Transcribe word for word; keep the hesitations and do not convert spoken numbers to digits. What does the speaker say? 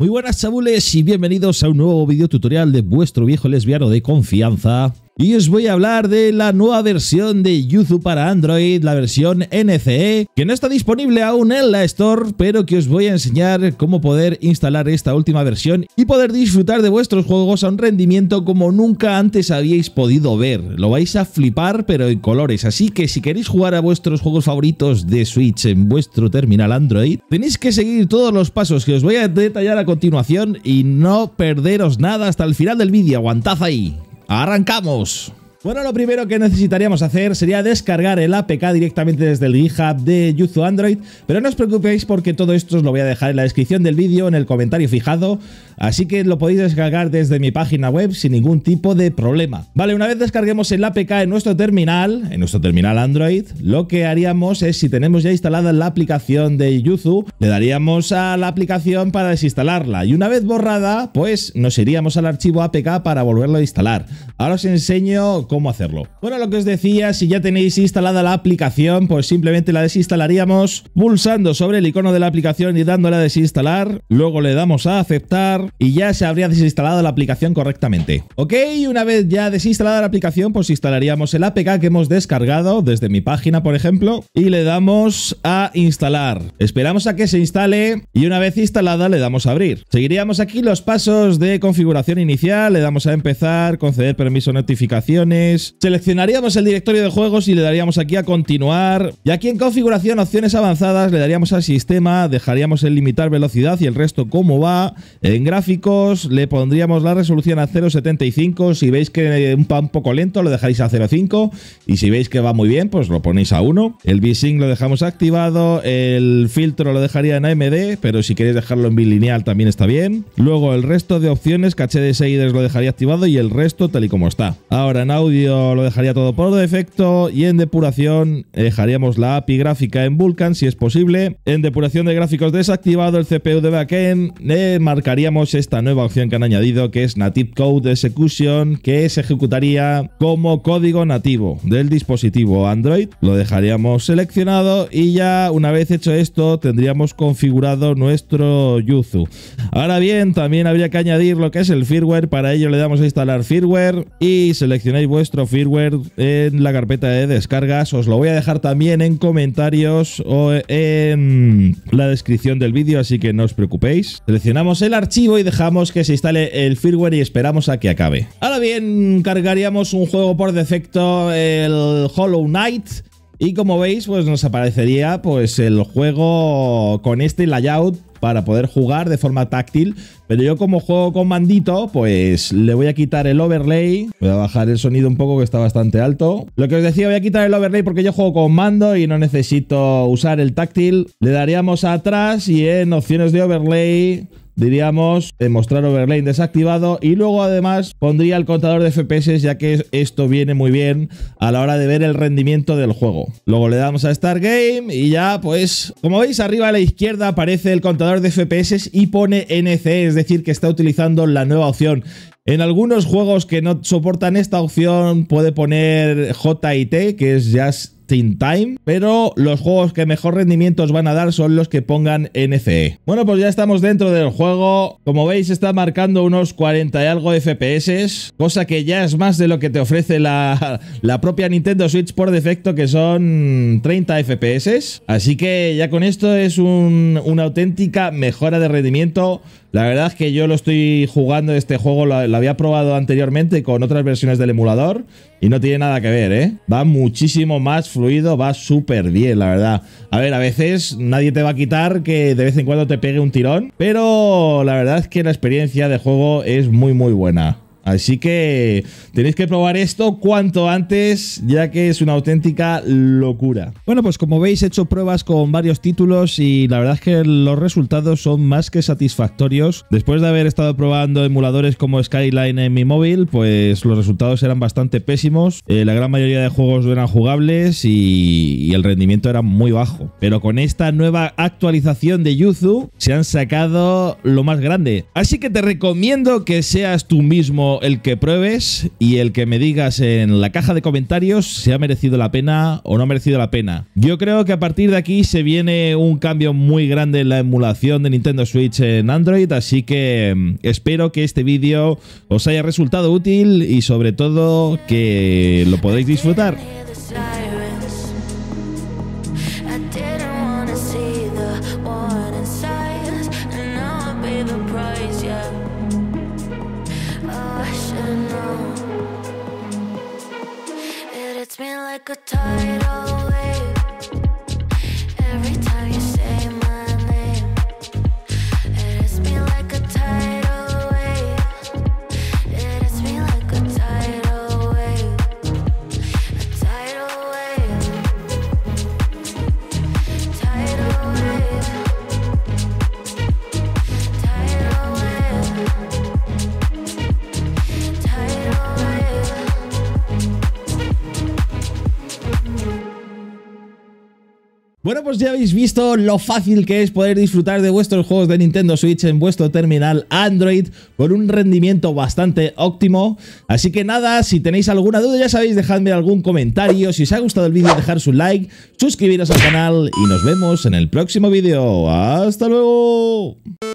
Muy buenas chabules y bienvenidos a un nuevo video tutorial de vuestro viejo lesbiano de confianza. Y os voy a hablar de la nueva versión de Yuzu para Android, la versión N C E, que no está disponible aún en la Store, pero que os voy a enseñar cómo poder instalar esta última versión y poder disfrutar de vuestros juegos a un rendimiento como nunca antes habíais podido ver. Lo vais a flipar, pero en colores, así que si queréis jugar a vuestros juegos favoritos de Switch en vuestro terminal Android, tenéis que seguir todos los pasos que os voy a detallar a continuación y no perderos nada hasta el final del vídeo. Aguantad ahí. ¡Arrancamos! Bueno, lo primero que necesitaríamos hacer sería descargar el A P K directamente desde el GitHub de Yuzu Android, pero no os preocupéis porque todo esto os lo voy a dejar en la descripción del vídeo, en el comentario fijado, así que lo podéis descargar desde mi página web sin ningún tipo de problema. Vale, una vez descarguemos el A P K en nuestro terminal, en nuestro terminal Android, lo que haríamos es, si tenemos ya instalada la aplicación de Yuzu, le daríamos a la aplicación para desinstalarla, y una vez borrada, pues nos iríamos al archivo A P K para volverlo a instalar. Ahora os enseño cómo hacerlo. Bueno, lo que os decía, si ya tenéis instalada la aplicación, pues simplemente la desinstalaríamos pulsando sobre el icono de la aplicación y dándole a desinstalar, luego le damos a aceptar y ya se habría desinstalado la aplicación correctamente. Ok, una vez ya desinstalada la aplicación, pues instalaríamos el A P K que hemos descargado desde mi página, por ejemplo, y le damos a instalar. Esperamos a que se instale y una vez instalada le damos a abrir. Seguiríamos aquí los pasos de configuración inicial, le damos a empezar, conceder permiso a notificaciones. Seleccionaríamos el directorio de juegos y le daríamos aquí a continuar, y aquí en configuración opciones avanzadas le daríamos al sistema, dejaríamos el limitar velocidad y el resto como va. En gráficos le pondríamos la resolución a cero coma setenta y cinco, si veis que va un poco lento lo dejáis a cero coma cinco y si veis que va muy bien pues lo ponéis a uno. El VSync lo dejamos activado, el filtro lo dejaría en A M D, pero si queréis dejarlo en bilineal también está bien. Luego el resto de opciones, caché de shaders lo dejaría activado y el resto tal y como está. Ahora en audio lo dejaría todo por defecto y en depuración dejaríamos la A P I gráfica en Vulkan si es posible. En depuración de gráficos desactivado el C P U de backend, le marcaríamos esta nueva opción que han añadido, que es Native Code Execution, que se ejecutaría como código nativo del dispositivo Android. Lo dejaríamos seleccionado y ya una vez hecho esto tendríamos configurado nuestro Yuzu. Ahora bien, también habría que añadir lo que es el firmware. Para ello le damos a instalar firmware y seleccionáis vuestro firmware en la carpeta de descargas. Os lo voy a dejar también en comentarios o en la descripción del vídeo, así que no os preocupéis. Seleccionamos el archivo y dejamos que se instale el firmware y esperamos a que acabe. Ahora bien, cargaríamos un juego por defecto, el Hollow Knight. Y como veis, pues nos aparecería pues el juego con este layout para poder jugar de forma táctil, pero yo como juego con mandito, pues le voy a quitar el overlay. Voy a bajar el sonido un poco que está bastante alto. Lo que os decía, voy a quitar el overlay porque yo juego con mando y no necesito usar el táctil. Le daríamos a atrás y en opciones de overlay diríamos mostrar overlay desactivado y luego además pondría el contador de F P S, ya que esto viene muy bien a la hora de ver el rendimiento del juego. Luego le damos a Start Game y ya pues como veis arriba a la izquierda aparece el contador de F P S y pone N C E, es decir que está utilizando la nueva opción. En algunos juegos que no soportan esta opción puede poner J I T, que es Just in Time, pero los juegos que mejor rendimiento os van a dar son los que pongan N C E. Bueno, pues ya estamos dentro del juego. Como veis está marcando unos cuarenta y algo F P S, cosa que ya es más de lo que te ofrece la, la propia Nintendo Switch por defecto, que son treinta F P S. Así que ya con esto es un, una auténtica mejora de rendimiento. La verdad es que yo lo estoy jugando, este juego lo, lo había probado anteriormente con otras versiones del emulador y no tiene nada que ver, ¿eh? Va muchísimo más fluido, va súper bien, la verdad. A ver, a veces nadie te va a quitar que de vez en cuando te pegue un tirón, pero la verdad es que la experiencia de juego es muy muy buena. Así que tenéis que probar esto cuanto antes, ya que es una auténtica locura. Bueno, pues como veis he hecho pruebas con varios títulos y la verdad es que los resultados son más que satisfactorios. Después de haber estado probando emuladores como Skyline en mi móvil, pues los resultados eran bastante pésimos. Eh, la gran mayoría de juegos no eran jugables y, y el rendimiento era muy bajo. Pero con esta nueva actualización de Yuzu se han sacado lo más grande. Así que te recomiendo que seas tú mismo sino el que pruebes y el que me digas en la caja de comentarios si ha merecido la pena o no ha merecido la pena. Yo creo que a partir de aquí se viene un cambio muy grande en la emulación de Nintendo Switch en Android, así que espero que este vídeo os haya resultado útil y sobre todo que lo podréis disfrutar. It's me like a tidal wave. Every time you say my name, it hits me like a tidal wave. It hits me like a tidal wave. A tidal wave. Tidal wave. Tidal wave. Tidal wave. Bueno, pues ya habéis visto lo fácil que es poder disfrutar de vuestros juegos de Nintendo Switch en vuestro terminal Android con un rendimiento bastante óptimo. Así que nada, si tenéis alguna duda ya sabéis, dejadme algún comentario. Si os ha gustado el vídeo, dejar su like, suscribiros al canal y nos vemos en el próximo vídeo. ¡Hasta luego!